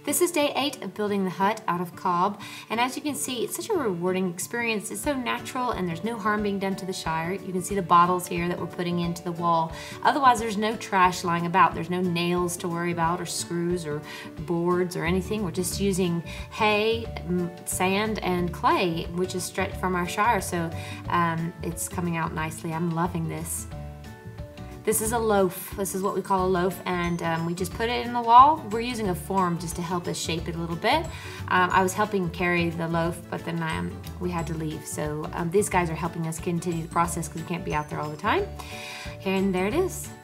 This is day 8 of building the hut out of cob, and as you can see, it's such a rewarding experience. It's so natural and there's no harm being done to the Shire. You can see the bottles here that we're putting into the wall. Otherwise, there's no trash lying about. There's no nails to worry about or screws or boards or anything. We're just using hay, sand, and clay, which is straight from our Shire, so it's coming out nicely. I'm loving this. This is a loaf. This is what we call a loaf, and we just put it in the wall. We're using a form just to help us shape it a little bit. I was helping carry the loaf, but then we had to leave. So these guys are helping us continue the process because we can't be out there all the time. And there it is.